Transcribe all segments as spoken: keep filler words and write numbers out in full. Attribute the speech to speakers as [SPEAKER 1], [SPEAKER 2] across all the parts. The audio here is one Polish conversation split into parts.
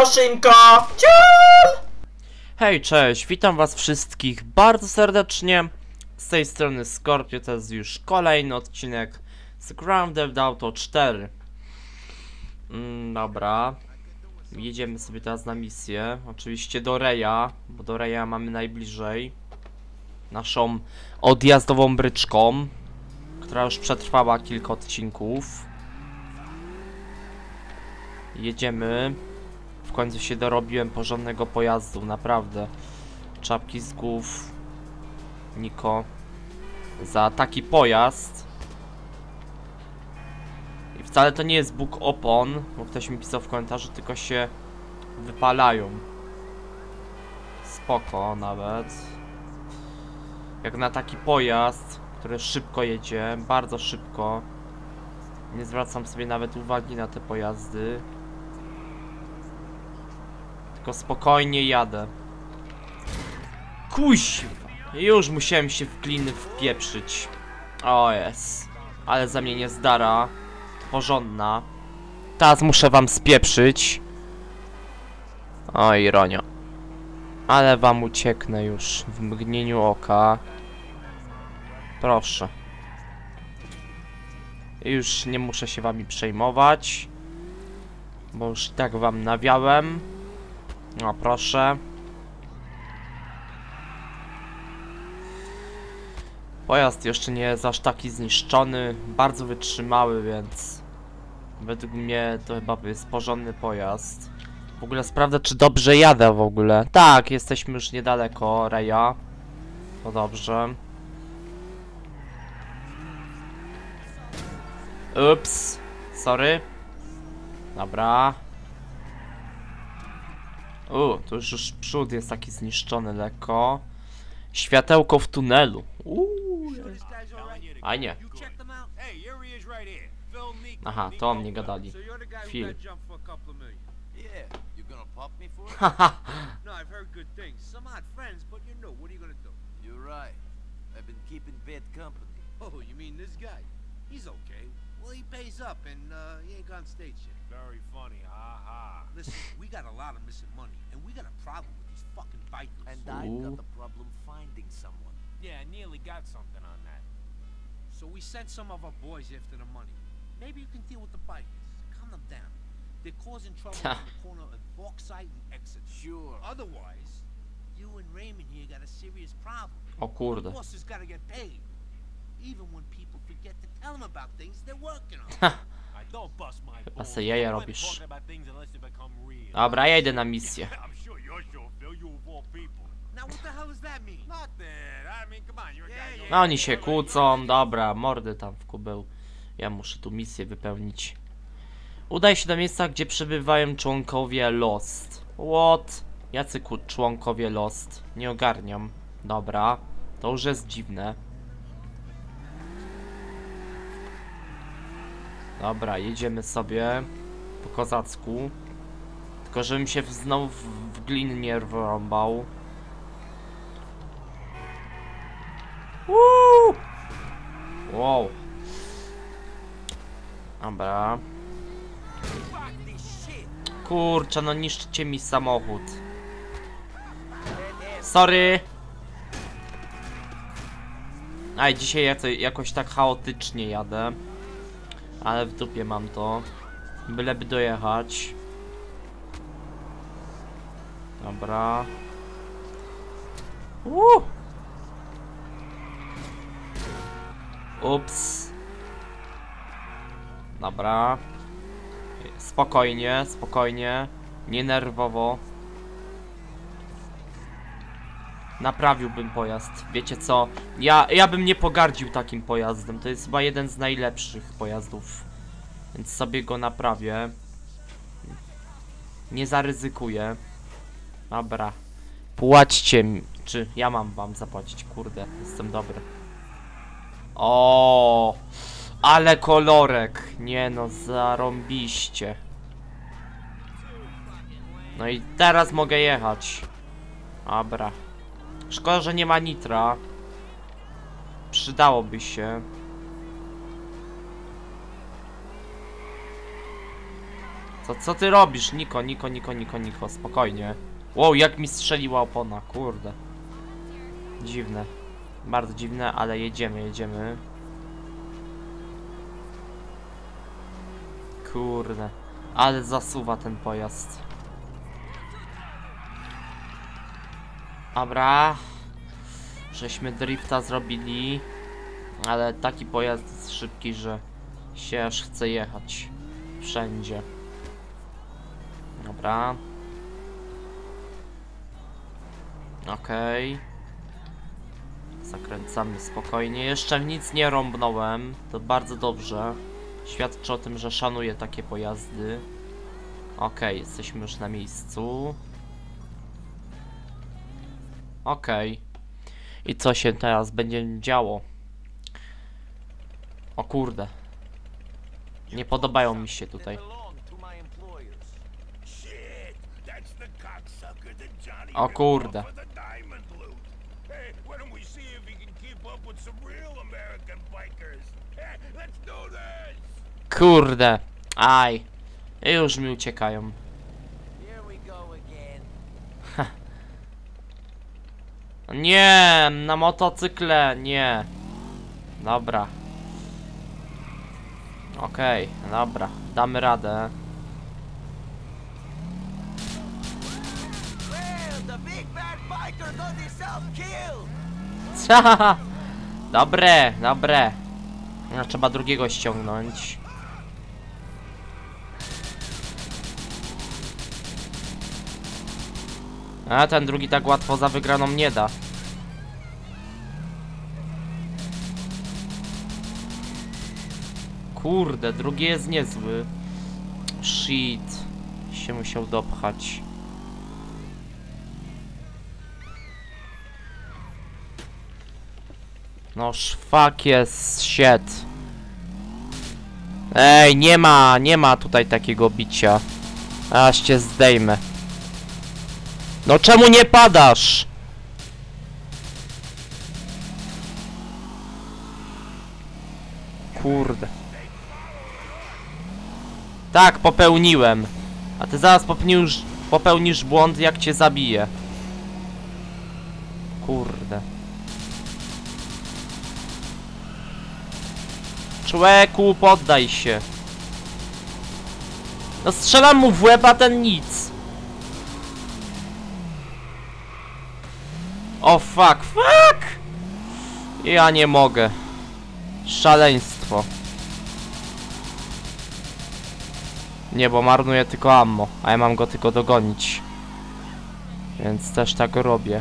[SPEAKER 1] maszynka! Ciul!
[SPEAKER 2] Hej, cześć, witam was wszystkich bardzo serdecznie. Z tej strony Scorpio, to jest już kolejny odcinek z Grand Theft Auto cztery. Mm, dobra. Jedziemy sobie teraz na misję. Oczywiście do Reja, bo do Reja mamy najbliżej. Naszą odjazdową bryczką, która już przetrwała kilka odcinków. Jedziemy. W końcu się dorobiłem porządnego pojazdu, naprawdę. Czapki z głów. Niko. Za taki pojazd. I wcale to nie jest bóg opon, bo ktoś mi pisał w komentarzu, tylko się wypalają. Spoko nawet. Jak na taki pojazd, który szybko jedzie, bardzo szybko. Nie zwracam sobie nawet uwagi na te pojazdy. Tylko spokojnie jadę. Kuźwa! Już musiałem się w gliny wpieprzyć. O jest. Ale za mnie nie zdara. Porządna. Teraz muszę wam spieprzyć. Oj, ironia. Ale wam ucieknę już w mgnieniu oka. Proszę. Już nie muszę się wami przejmować. Bo już i tak wam nawiałem. No proszę. Pojazd jeszcze nie jest aż taki zniszczony. Bardzo wytrzymały, więc według mnie to chyba jest porządny pojazd. W ogóle sprawdzę, czy dobrze jadę w ogóle. Tak, jesteśmy już niedaleko Reja. To dobrze. Ups. Sorry. Dobra. U, to już, już przód jest taki zniszczony lekko. Światełko w tunelu. Uuu. A nie. Aha, to o mnie gadali. Phil. Haha.
[SPEAKER 3] He's okay. Well, he pays up and uh, he ain't gone stage yet. Very funny, ha ha. Listen, we got a lot of missing money, and we got a problem with these fucking bikers.
[SPEAKER 4] And I've got the problem finding someone.
[SPEAKER 3] Yeah, I nearly got something on that. So we sent some of our boys after the money. Maybe you can deal with the bikers. Calm them down. They're causing trouble on the corner of Bauxite and Exit.
[SPEAKER 4] Sure.
[SPEAKER 3] Otherwise, you and Raymond here got a serious problem.
[SPEAKER 2] O kurde.
[SPEAKER 3] The boss has got to get paid. Even when people forget to tell them about things they're working on.
[SPEAKER 2] Chyba se jaja robisz. Dobra, ja idę na misję. No oni się kłócą, dobra, mordy tam w kubeł. Ja muszę tu misję wypełnić. Udaj się do miejsca, gdzie przebywają członkowie Lost. What? Jacy członkowie Lost? Nie ogarniam. Dobra, to już jest dziwne. Dobra, jedziemy sobie po kozacku. Tylko żebym się znowu w, w glin nie wrąbał. Uuu! Wow. Dobra. Kurczę, no niszczycie mi samochód. Sorry. Aj, dzisiaj ja to jakoś tak chaotycznie jadę. Ale w dupie mam to. Byleby dojechać. Dobra. Uuu. Ups. Dobra. Spokojnie, spokojnie. Nie nerwowo. Naprawiłbym pojazd. Wiecie co? Ja, ja bym nie pogardził takim pojazdem. To jest chyba jeden z najlepszych pojazdów. Więc sobie go naprawię. Nie zaryzykuję. Dobra. Płaćcie mi. Czy ja mam wam zapłacić? Kurde, jestem dobry. O, ale kolorek. Nie no, zarąbiście. No i teraz mogę jechać. Dobra. Szkoda, że nie ma nitra. Przydałoby się. Co, co ty robisz? Niko, Niko, Niko, Niko, Niko, spokojnie. Wow, jak mi strzeliła opona, kurde. Dziwne. Bardzo dziwne, ale jedziemy, jedziemy. Kurde. Ale zasuwa ten pojazd. Dobra. Żeśmy drifta zrobili. Ale taki pojazd jest szybki, że się aż chce jechać. Wszędzie. Dobra. Okej. Okay. Zakręcamy spokojnie. Jeszcze nic nie rąbnąłem. To bardzo dobrze. Świadczy o tym, że szanuję takie pojazdy. Okej, okay, jesteśmy już na miejscu. Okej. Okay. I co się teraz będzie działo? O kurde. Nie podobają mi się tutaj. O kurde. Kurde. Aj. Już mi uciekają. Nie, na motocykle, nie. Dobra. Okej, okay, dobra, damy radę. Dobre, dobre. No, trzeba drugiego ściągnąć. A ten drugi tak łatwo za wygraną nie da. Kurde, drugi jest niezły. Shit. Się musiał dopchać. No szwak jest shit. Ej, nie ma, nie ma tutaj takiego bicia. Aż cię zdejmę. No czemu nie padasz? Kurde. Tak, popełniłem. A ty zaraz popełnisz, popełnisz błąd, jak cię zabiję. Kurde. Człowieku, poddaj się. No strzelam mu w łeb, a ten nic. O fuck, fuck! Ja nie mogę. Szaleństwo. Nie, bo marnuję tylko ammo, a ja mam go tylko dogonić. Więc też tak robię.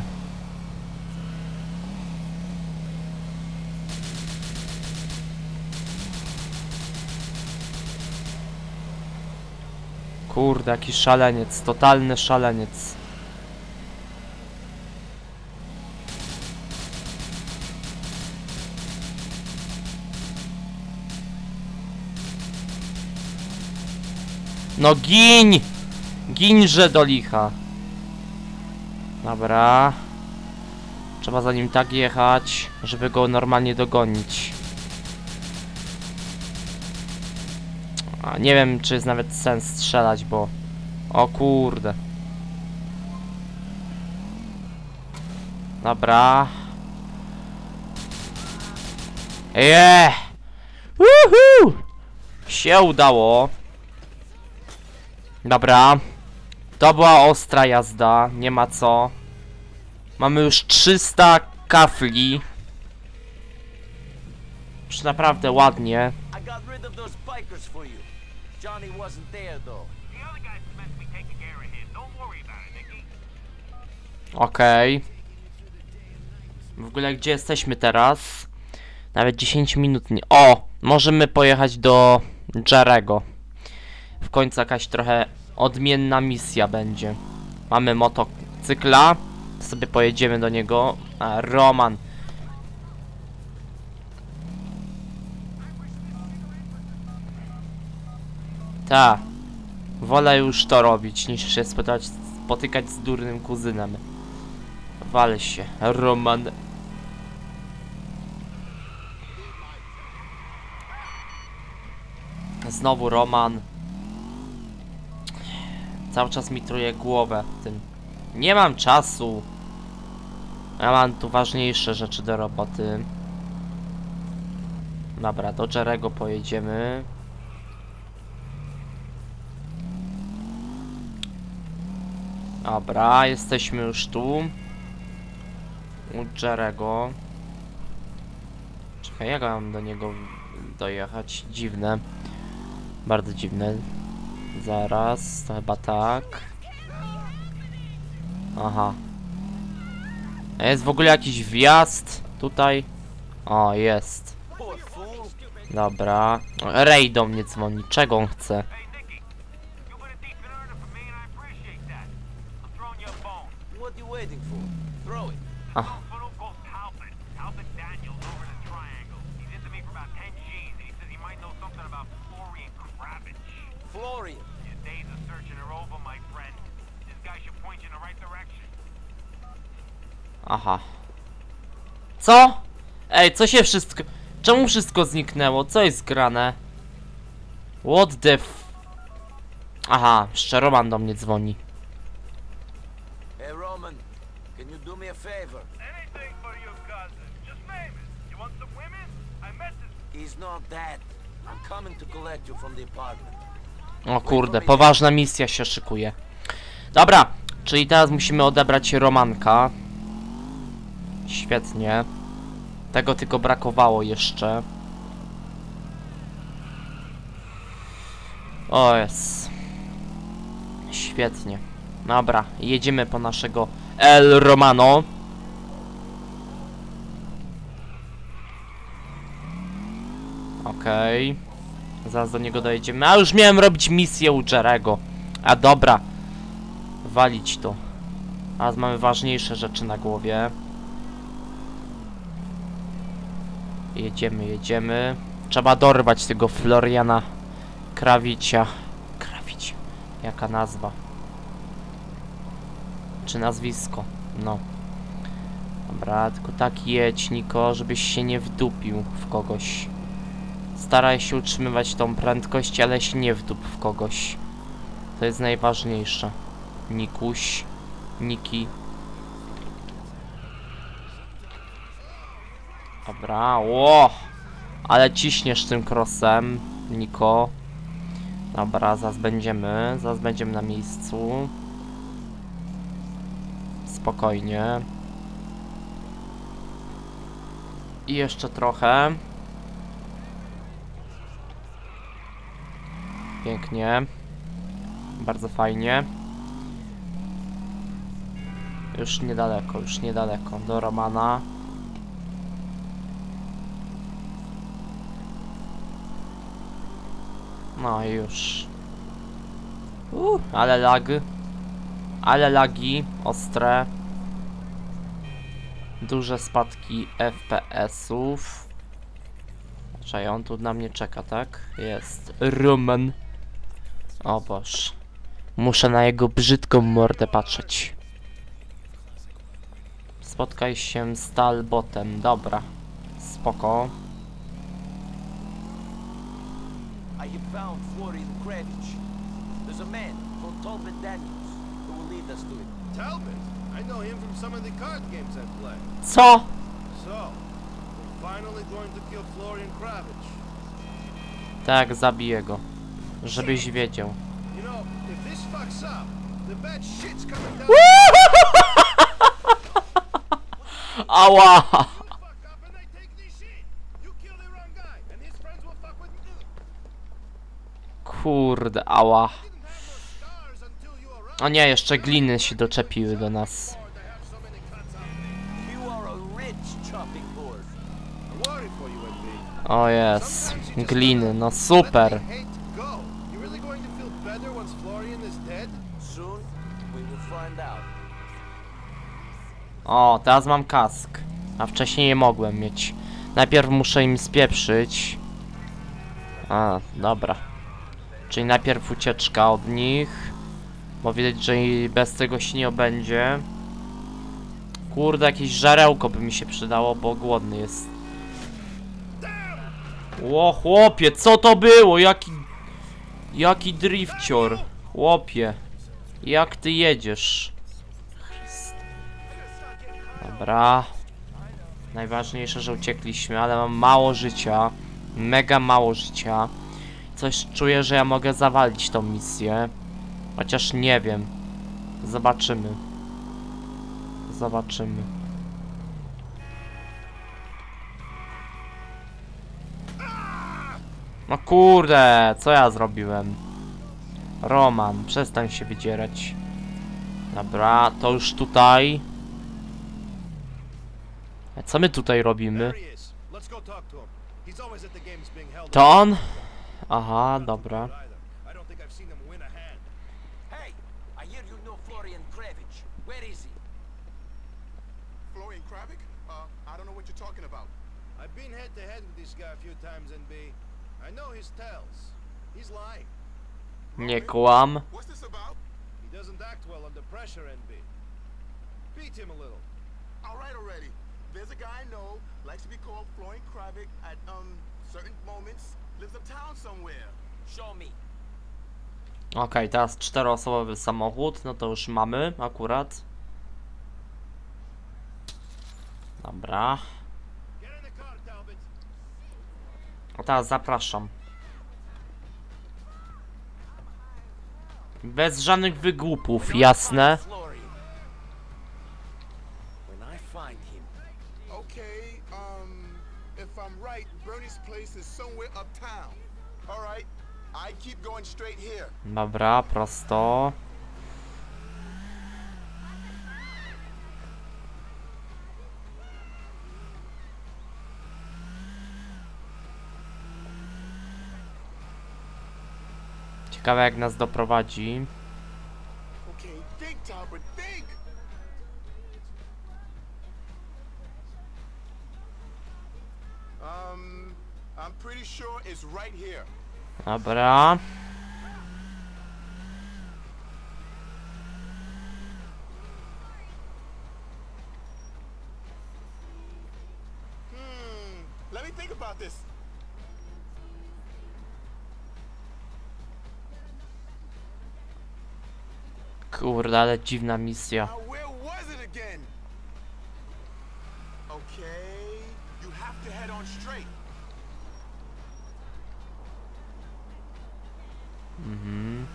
[SPEAKER 2] Kurde, jaki szaleniec, totalny szaleniec. No giń! Gińże do licha. Dobra. Trzeba za nim tak jechać, żeby go normalnie dogonić. A nie wiem, czy jest nawet sens strzelać, bo... O kurde. Dobra. Yeah! Woohoo! Się udało. Dobra. To była ostra jazda, nie ma co. Mamy już trzysta kafli. Już naprawdę ładnie. Okej. Okay. W ogóle gdzie jesteśmy teraz? Nawet dziesięć minut nie... O! Możemy pojechać do Jerego. W końcu jakaś trochę odmienna misja będzie. Mamy motocykla. Sobie pojedziemy do niego. A, Roman. Ta. Wolę już to robić, niż się spotykać, spotykać z durnym kuzynem. Wal się, Roman. Znowu Roman. Cały czas mi truje głowę tym. Nie mam czasu. Ja mam tu ważniejsze rzeczy do roboty. Dobra, do Jerego pojedziemy. Dobra, jesteśmy już tu. U Jerego. Czekaj, jak mam do niego dojechać? Dziwne. Bardzo dziwne. Zaraz, to chyba tak. Aha. A jest w ogóle jakiś wjazd tutaj? O, jest. Dobra. Ray do mnie dzwoni. Czego on chce? Ach.
[SPEAKER 4] Florian.
[SPEAKER 2] Aha. Co? Ej, co się wszystko... Czemu wszystko zniknęło? Co jest grane? What the f... Aha, jeszcze Roman do mnie dzwoni.
[SPEAKER 4] Hey Roman, can you do me a favor?
[SPEAKER 5] Anything for your cousin. Just name it. You want some women? I messaged.
[SPEAKER 4] He's not dead. I'm coming to collect you from the apartment.
[SPEAKER 2] O kurde, poważna misja się szykuje. Dobra, czyli teraz musimy odebrać Romanka. Świetnie. Tego tylko brakowało jeszcze. O jest. Świetnie. Dobra, jedziemy po naszego El Romano. Okej. Okay. Zaraz do niego dojedziemy. A już miałem robić misję u Jerego. A dobra. Walić to. A mamy ważniejsze rzeczy na głowie. Jedziemy, jedziemy. Trzeba dorwać tego Floriana Krawicia. Krawicia. Jaka nazwa? Czy nazwisko? No. Dobra, tylko tak jedź, Niko, żebyś się nie wdupił w kogoś. Staraj się utrzymywać tą prędkość, ale się nie wdup w kogoś. To jest najważniejsze. Nikuś. Niki. Dobra, ło! Ale ciśniesz tym crossem, Niko. Dobra, zaraz będziemy. Zaraz będziemy na miejscu. Spokojnie. I jeszcze trochę. Pięknie. Bardzo fajnie. Już niedaleko, już niedaleko. Do Romana. No i już. Uh, ale lag. Ale lagi ostre. Duże spadki F P S-ów. Czekaj, on tu na mnie czeka, tak? Jest. Roman. O Boż. Muszę na jego brzydką mordę patrzeć. Spotkaj się z Talbotem. Dobra. Spoko.
[SPEAKER 4] I have found Florian Kravich. There's a man called Talbot Daniels who will lead us to him.
[SPEAKER 6] Talbot? I know him from some of the card games I play.
[SPEAKER 2] Co?
[SPEAKER 6] So, we're finally going to kill Florian Kravich.
[SPEAKER 2] Tak, zabiję go. Żebyś wiedział.
[SPEAKER 6] You know, if this fucks up, the bad shit's coming down.
[SPEAKER 2] Ała!
[SPEAKER 6] Fuck up and they take this shit. You kill the wrong guy, and his friends will fuck with you.
[SPEAKER 2] Kurde, ała.
[SPEAKER 6] Didn't have no scars until you arrived.
[SPEAKER 2] O nie, jeszcze gliny się doczepiły do nas.
[SPEAKER 6] Or they have so many cuts out.
[SPEAKER 4] You are a rich chopping board.
[SPEAKER 6] I worry for you, M D.
[SPEAKER 2] O jest. Gliny, no super.
[SPEAKER 6] Let the hate go. You really going to feel better once Florian is dead?
[SPEAKER 4] Soon, we will find out.
[SPEAKER 2] O, teraz mam kask. A wcześniej nie mogłem mieć. Najpierw muszę im spieprzyć. A, dobra. Czyli najpierw ucieczka od nich. Bo widać, że i bez tego się nie obędzie. Kurde, jakieś żarełko by mi się przydało, bo głodny jest. Ło, chłopie, co to było? Jaki... Jaki drifcior. Chłopie. Jak ty jedziesz? Dobra. Najważniejsze, że uciekliśmy, ale mam mało życia. Mega mało życia. Coś czuję, że ja mogę zawalić tą misję. Chociaż nie wiem. Zobaczymy. Zobaczymy. No kurde, co ja zrobiłem? Roman, przestań się wydzierać. Dobra, to już tutaj. A co my tutaj robimy?
[SPEAKER 6] There he is. Let's go talk to him. He's always at the games being held.
[SPEAKER 2] To on? Aha, dobra.
[SPEAKER 6] I don't think I've seen him win a hand.
[SPEAKER 4] Hey, I hear you know Florian Kravich. Where is he?
[SPEAKER 6] Florian Kravik? Uh, I don't know what you're talking about. I've been head to head with this guy a few times, N B. I know his tells. He's lying.
[SPEAKER 2] Nie kłam.
[SPEAKER 6] What's this about? He doesn't act well under pressure, N B. Beat him a little.
[SPEAKER 7] All right already. There's a guy I know, likes to be called Florian Kravik at, um, certain moments, lives uptown somewhere.
[SPEAKER 4] Show me.
[SPEAKER 2] Okej, teraz czteroosobowy samochód, no to już mamy akurat. Dobra.
[SPEAKER 6] Get in the car, Talbot.
[SPEAKER 2] A teraz zapraszam. Bez żadnych wygłupów, jasne.
[SPEAKER 4] Florian. When I find him.
[SPEAKER 7] Okay, um, if I'm right, Bernie's place is somewhere uptown. All right, I keep going straight here.
[SPEAKER 2] Dobra, prosto. Ciekawe jak nas doprowadzi.
[SPEAKER 7] Okay, think, Talbot, think! Um, I'm pretty sure it's right here.
[SPEAKER 2] Dobra.
[SPEAKER 7] Hmm, let me think about this.
[SPEAKER 2] Kurde, ale dziwna misja.
[SPEAKER 7] Now, where was it again? Okay, you have to head on straight.
[SPEAKER 2] Mhm.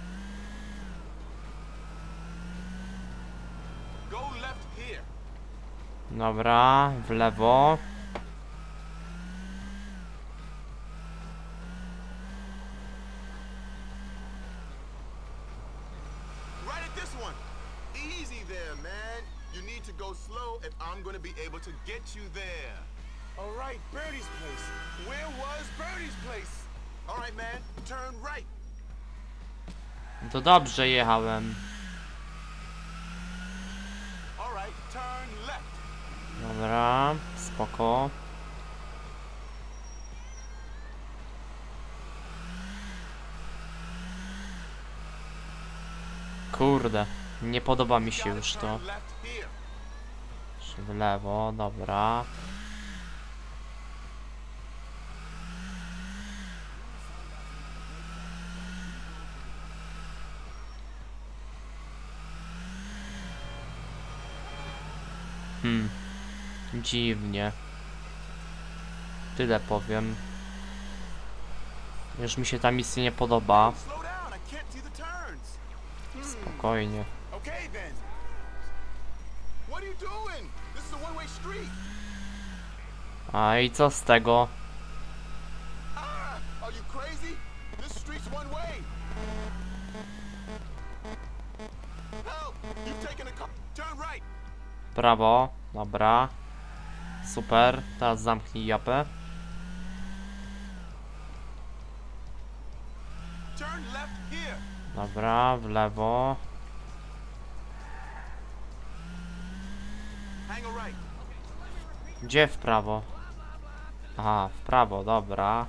[SPEAKER 7] Go left here.
[SPEAKER 2] Dobra, w lewo.
[SPEAKER 7] Right at this one. Easy there, man. You need to go slow if I'm gonna be able to get you there. All right, Birdie's place. Where was Birdie's place? All right, man. Turn right.
[SPEAKER 2] To dobrze jechałem.
[SPEAKER 7] All right, turn left.
[SPEAKER 2] Dobra, spoko. Kurde, nie podoba mi się już to.
[SPEAKER 7] Turn left here.
[SPEAKER 2] W lewo, dobra. Hmm. Dziwnie. Tyle powiem. Już mi się ta misja nie podoba.
[SPEAKER 7] Slow down. I can't see the turns.
[SPEAKER 2] Spokojnie.
[SPEAKER 7] Okay then. What are you doing? This is a one-way street.
[SPEAKER 2] A i co z tego?
[SPEAKER 7] Ah, are you crazy? This street's one way. Help! You've taken a car. Turn right.
[SPEAKER 2] Prawo, dobra. Super, teraz zamknij japę.
[SPEAKER 7] Turn left here.
[SPEAKER 2] Dobra, w lewo.
[SPEAKER 7] Hang a right.
[SPEAKER 2] Gdzie w prawo? Aha, w prawo, dobra.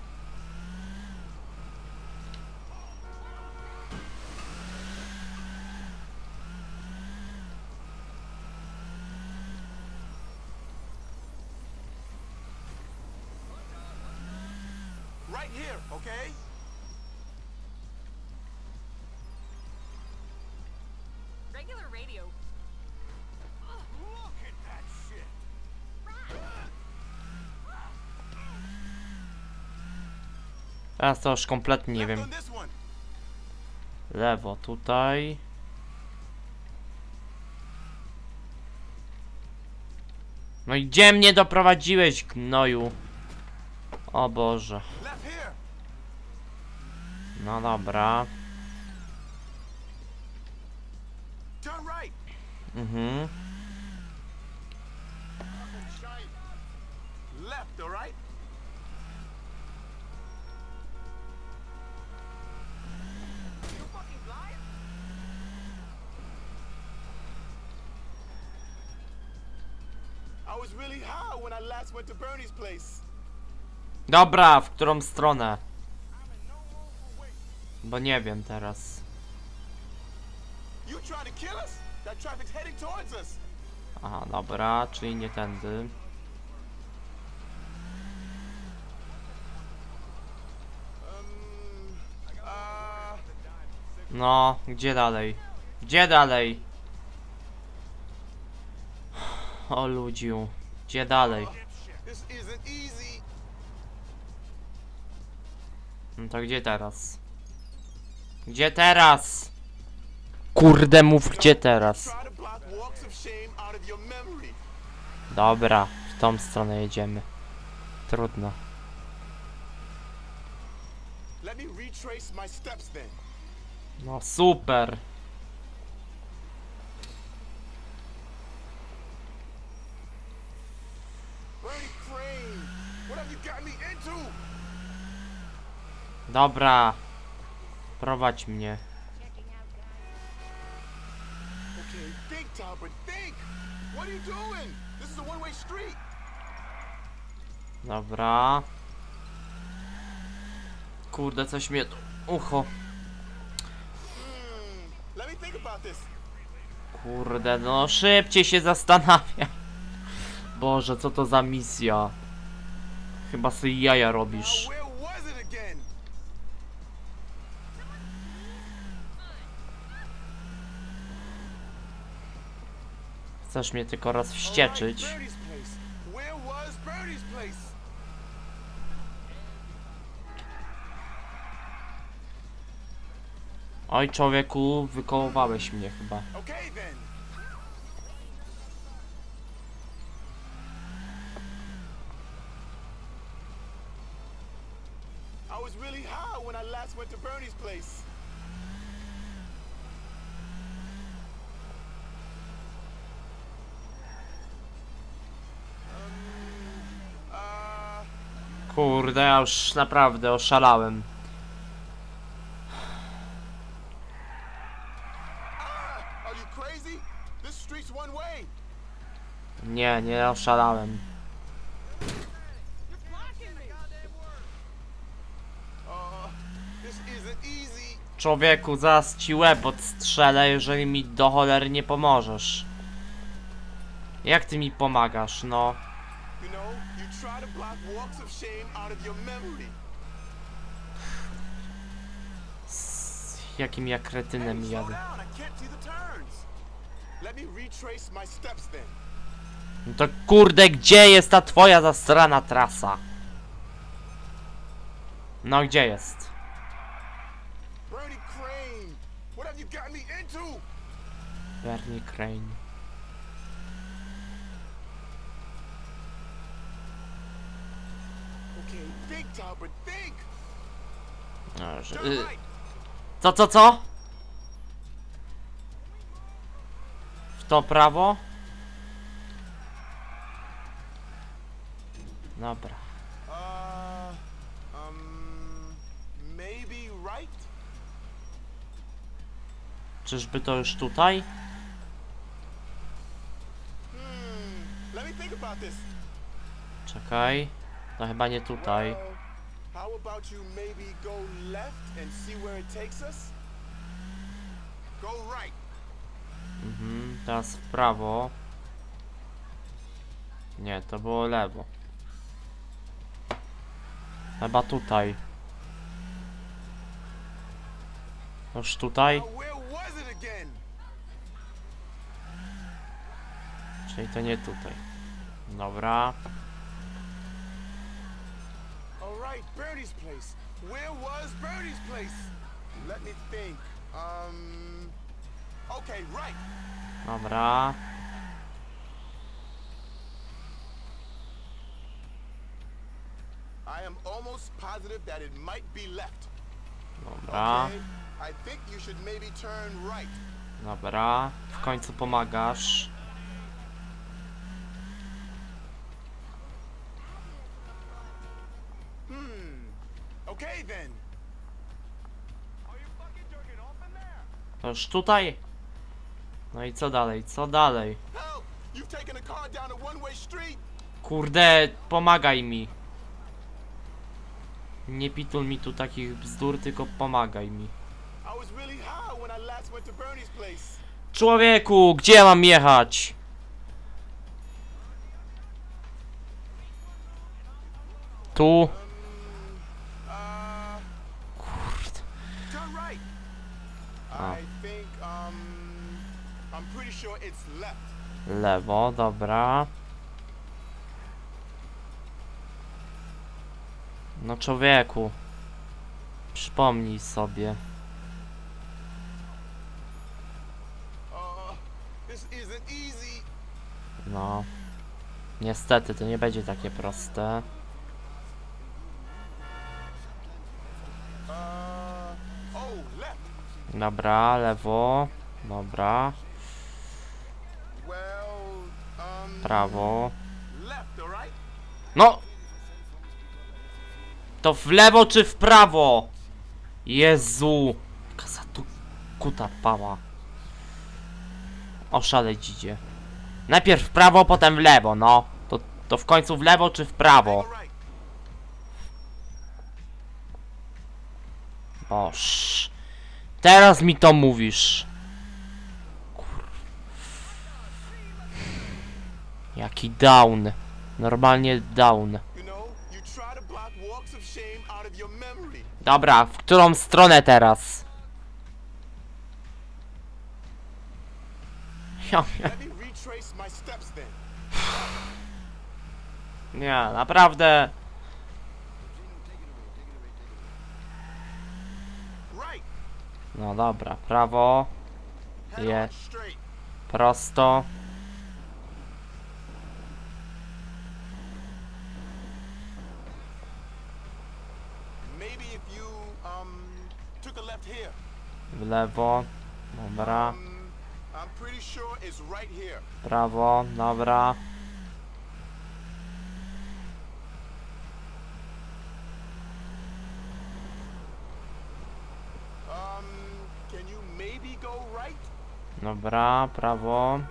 [SPEAKER 7] Right here, okay?
[SPEAKER 2] Teraz to już kompletnie nie
[SPEAKER 7] Left
[SPEAKER 2] wiem.
[SPEAKER 7] on this one.
[SPEAKER 2] Lewo tutaj. No i gdzie mnie doprowadziłeś, gnoju? O Boże.
[SPEAKER 7] Left here.
[SPEAKER 2] No dobra.
[SPEAKER 7] Turn right.
[SPEAKER 2] Mhm.
[SPEAKER 7] Left, all right? I was really high when I last went to Bernie's place.
[SPEAKER 2] Dobra, w którą stronę? Bo nie wiem teraz.
[SPEAKER 7] You trying to kill us? That traffic's heading towards us.
[SPEAKER 2] Aha, dobra, czyli nie tędy.
[SPEAKER 7] Um, uh,
[SPEAKER 2] No, gdzie dalej? Gdzie dalej? O ludziu, gdzie dalej?
[SPEAKER 7] this isn't easy.
[SPEAKER 2] No to gdzie teraz? Gdzie teraz? Kurde, mów gdzie teraz.
[SPEAKER 7] Try to block walks of shame out of your memory.
[SPEAKER 2] Dobra, w tą stronę jedziemy. Trudno.
[SPEAKER 7] Let me retrace my steps then.
[SPEAKER 2] No super.
[SPEAKER 7] Bernie Crane, what have you got me into?
[SPEAKER 2] Dobra. Prowadź mnie.
[SPEAKER 7] Okay, think, Talbot, think. What are you doing? This is a one-way street.
[SPEAKER 2] Dobra. Kurde, coś mnie tu... Ucho.
[SPEAKER 7] Hmm, let me think about this.
[SPEAKER 2] Kurde, no szybciej się zastanawia. Boże, co to za misja? Chyba sobie jaja
[SPEAKER 7] Now,
[SPEAKER 2] robisz.
[SPEAKER 7] where was it again?
[SPEAKER 2] Chcesz mnie tylko raz
[SPEAKER 7] All right,
[SPEAKER 2] wścieczyć.
[SPEAKER 7] Bernie's place. Where was Bernie's place?
[SPEAKER 2] Oj, człowieku, wykołowałeś mnie chyba.
[SPEAKER 7] Okay then. I was really high when I last went to Bernie's place. Um, uh,
[SPEAKER 2] Kurde, ja już naprawdę oszalałem.
[SPEAKER 7] ah, are you crazy? This street's one way.
[SPEAKER 2] Nie, nie oszalałem.
[SPEAKER 7] Uh, this isn't easy.
[SPEAKER 2] Człowieku, zaraz ci łeb odstrzelę, jeżeli mi do cholery nie pomożesz. Jak ty mi pomagasz, no?
[SPEAKER 7] You know, you try to block walks of shame out of your memory.
[SPEAKER 2] Z jakim ja kretynem
[SPEAKER 7] Slow
[SPEAKER 2] jadę.
[SPEAKER 7] down, I can't see the turns. Let me retrace my steps then.
[SPEAKER 2] No to kurde, gdzie jest ta twoja zastrana trasa? No, gdzie jest?
[SPEAKER 7] Bernie Crane, what have you got me into?
[SPEAKER 2] Bernie Crane.
[SPEAKER 7] Okay, think, Talbot, think.
[SPEAKER 2] No, że,
[SPEAKER 7] Turn
[SPEAKER 2] y,
[SPEAKER 7] right.
[SPEAKER 2] co, co, co? W to prawo? Dobra.
[SPEAKER 7] Uh, um, maybe right?
[SPEAKER 2] Czyżby to już tutaj?
[SPEAKER 7] Hmm, let me think about this.
[SPEAKER 2] Czekaj. To chyba nie tutaj.
[SPEAKER 7] Well, how about you maybe go left and see where it takes us? Go right.
[SPEAKER 2] Mhm, teraz w prawo. Nie, to było lewo. Chyba tutaj. Już tutaj?
[SPEAKER 7] Now, where was it again?
[SPEAKER 2] Czyli to nie tutaj. Dobra.
[SPEAKER 7] All right, Bernie's place. Where was Birdie's place? Let me think. Um. Okay, right.
[SPEAKER 2] Dobra.
[SPEAKER 7] I am almost positive that it might be left.
[SPEAKER 2] Dobra.
[SPEAKER 7] Okay, I think you should maybe turn right.
[SPEAKER 2] Dobra. W końcu pomagasz.
[SPEAKER 7] Hmm. Okay then.
[SPEAKER 2] To już tutaj? No i co dalej? Co dalej?
[SPEAKER 7] Help! You've taken a car down a one-way street.
[SPEAKER 2] Kurde, pomagaj mi. Nie pitul mi tu takich bzdur, tylko pomagaj mi.
[SPEAKER 7] I was really high when I last went to Bernie's place.
[SPEAKER 2] Człowieku, gdzie mam jechać? Tu.
[SPEAKER 7] Uh,
[SPEAKER 2] Kurde.
[SPEAKER 7] turn right.
[SPEAKER 2] Oh.
[SPEAKER 7] I think um I'm pretty sure it's left.
[SPEAKER 2] Lewo, dobra. No człowieku. Przypomnij sobie.
[SPEAKER 7] Uh, this isn't easy.
[SPEAKER 2] No. Niestety, to nie będzie takie proste.
[SPEAKER 7] Uh, oh, left.
[SPEAKER 2] Dobra, lewo. Dobra.
[SPEAKER 7] Well, um
[SPEAKER 2] Prawo.
[SPEAKER 7] left, all right?
[SPEAKER 2] No! To w lewo czy w prawo? Jezu! Kasa tu kuta pała. Oszaleć idzie. Najpierw w prawo, potem w lewo, no. To, to w końcu w lewo czy w prawo?
[SPEAKER 7] All right.
[SPEAKER 2] Boż. Teraz mi to mówisz. Kur... Jaki down. Normalnie down.
[SPEAKER 7] You know, you try to block walks of shame out of your memory.
[SPEAKER 2] Dobra, w którą stronę teraz? Ja,
[SPEAKER 7] Let me retrace my steps then.
[SPEAKER 2] nie, naprawdę.
[SPEAKER 7] Right.
[SPEAKER 2] No dobra, prawo,
[SPEAKER 7] Head
[SPEAKER 2] Yeah.
[SPEAKER 7] on straight.
[SPEAKER 2] prosto.
[SPEAKER 7] Maybe if you um took a left here.
[SPEAKER 2] W lewo. Dobra,
[SPEAKER 7] Um, I'm pretty sure it's right here.
[SPEAKER 2] prawo, dobra.
[SPEAKER 7] Um, can you maybe go right?
[SPEAKER 2] Dobra, prawo.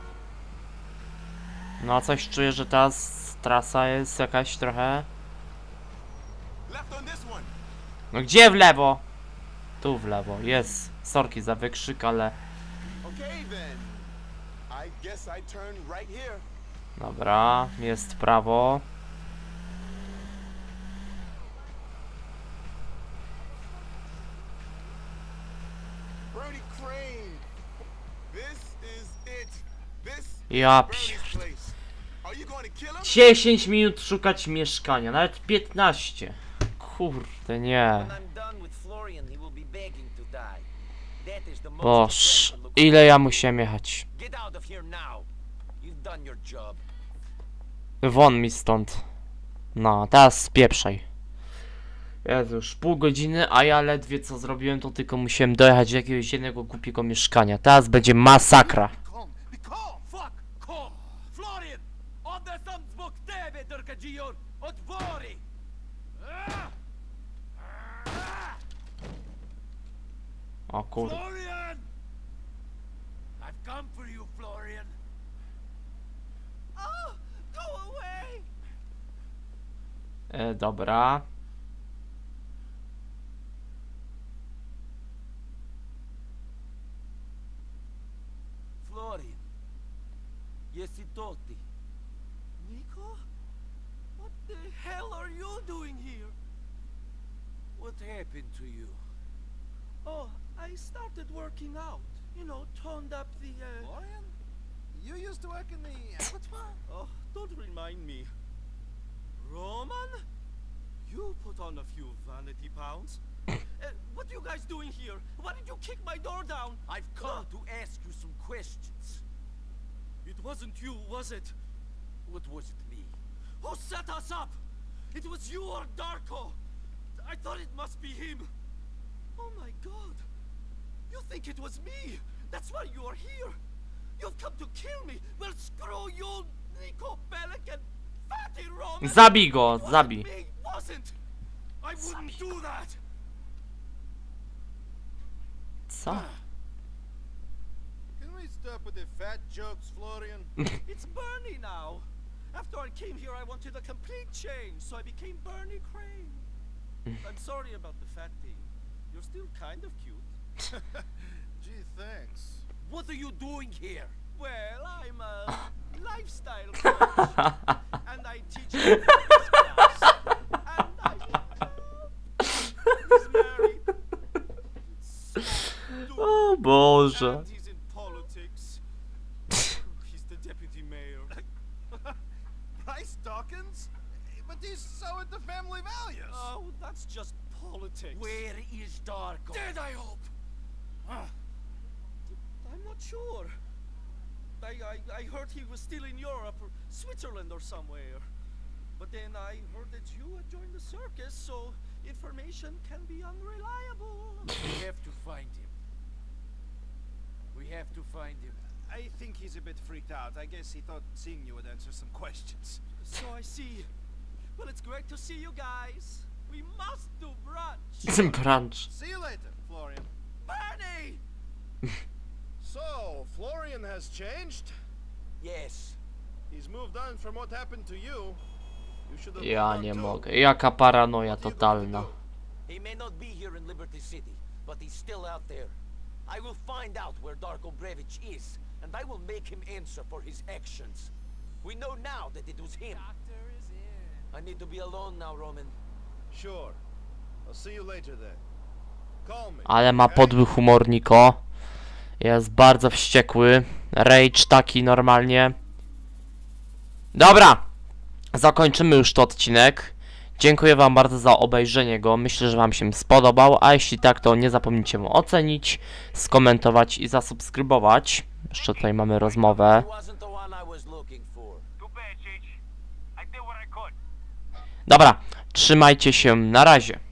[SPEAKER 2] No coś czuję, że teraz trasa jest jakaś trochę.
[SPEAKER 7] Left on this one.
[SPEAKER 2] No gdzie w lewo? Tu w lewo, jest. Sorki za wykrzyk, ale...
[SPEAKER 7] Okay then. I guess I turn right here.
[SPEAKER 2] Dobra, jest prawo.
[SPEAKER 7] Bernie Crane. This is it. This
[SPEAKER 2] Ja
[SPEAKER 7] Bernie's
[SPEAKER 2] pier...
[SPEAKER 7] place. Are you going to kill him?
[SPEAKER 2] dziesięć minut szukać mieszkania, nawet piętnaście. Kurde, nie.
[SPEAKER 4] When I'm done with Florian, he will be begging to die. That is the most
[SPEAKER 2] Boż,
[SPEAKER 4] important look.
[SPEAKER 2] ile ja musiałem jechać.
[SPEAKER 4] Get out of here now. You've done your job.
[SPEAKER 2] Won mi stąd. No, teraz spieprzaj. Jezu, już pół godziny, a ja ledwie co zrobiłem, to tylko musiałem dojechać do jakiegoś jednego głupiego mieszkania. Teraz będzie masakra.
[SPEAKER 3] Calm. Be calm. Fuck. Calm. Florian. Odesam zbok tebe, Drkadzior. Otwori.
[SPEAKER 2] O kurde.
[SPEAKER 3] Florian. I've come for you, Florian. Oh, go away.
[SPEAKER 2] E, dobra.
[SPEAKER 4] Florian. Yesitoti.
[SPEAKER 3] Nico? What the hell are you doing here?
[SPEAKER 4] What happened to you?
[SPEAKER 3] Oh, I started working out. You know, toned up the, uh...
[SPEAKER 6] Florian? You used to work in the abattoir?
[SPEAKER 3] Oh, don't remind me. Roman? You put on
[SPEAKER 8] down a few vanity pounds. uh, what are you guys doing here? Why did you kick my door down?
[SPEAKER 4] I've come to ask you some questions.
[SPEAKER 8] It wasn't you, was it?
[SPEAKER 4] What was it, me?
[SPEAKER 8] Who set us up? It was you or Darko. I thought it must be him. Oh my god. You think it was me? That's why you are here. You've come to kill me. Well, screw you, Nico Bellic and Fatty Roman.
[SPEAKER 2] Zabij go,
[SPEAKER 8] It wasn't
[SPEAKER 2] zabij.
[SPEAKER 8] me, wasn't. I wouldn't do that.
[SPEAKER 2] Co?
[SPEAKER 6] Can we stop with the fat jokes, Florian?
[SPEAKER 8] It's Bernie now. After I came here, I wanted a complete change, so I became Bernie Crane. I'm sorry about the fat thing. You're still kind of cute.
[SPEAKER 6] Gee, thanks.
[SPEAKER 8] What are you doing here? Well, I'm a lifestyle coach, and I teach business class. And I he's married. So
[SPEAKER 2] O Boże.
[SPEAKER 8] and he's in politics. He's the deputy mayor.
[SPEAKER 6] Bryce Dawkins? But he's so into family values.
[SPEAKER 8] Oh, that's just politics.
[SPEAKER 4] Where is Darko?
[SPEAKER 8] Dead, I hope. Ah. I'm not sure. I, I I heard he was still in Europe or Switzerland or somewhere. But then I heard that you had joined the circus, so information can be unreliable.
[SPEAKER 4] We have to find him. We have to find him.
[SPEAKER 6] I think he's a bit freaked out. I guess he thought seeing you would answer some questions.
[SPEAKER 8] So I see. Well, it's great to see you guys. We must do brunch.
[SPEAKER 2] Brunch.
[SPEAKER 6] See you later, Florian.
[SPEAKER 8] Bernie!
[SPEAKER 6] So, Florian has changed?
[SPEAKER 4] Yes.
[SPEAKER 6] He's moved on from what happened to you. You should have
[SPEAKER 2] Ja
[SPEAKER 6] moved on
[SPEAKER 2] nie
[SPEAKER 6] too.
[SPEAKER 2] mogę. Jaka paranoja
[SPEAKER 6] What are you going to
[SPEAKER 2] totalna.
[SPEAKER 6] do?
[SPEAKER 4] He may not be here in Liberty City, but he's still out there. I will find out where Darko Brevich is, and I will make him answer for his actions. We know now that it was him. I need to be alone now, Roman.
[SPEAKER 6] Sure. I'll see you later then. Call me.
[SPEAKER 2] Ale ma
[SPEAKER 6] okay?
[SPEAKER 2] podły humor Niko. Jest bardzo wściekły. Rage taki normalnie. Dobra. Zakończymy już ten odcinek. Dziękuję wam bardzo za obejrzenie go. Myślę, że wam się spodobał. A jeśli tak, to nie zapomnijcie mu ocenić, skomentować i zasubskrybować. Jeszcze tutaj mamy rozmowę.
[SPEAKER 4] He wasn't the one I was looking for.
[SPEAKER 5] Too bad, Cheech. I did what I could.
[SPEAKER 2] Dobra. Trzymajcie się. Na razie.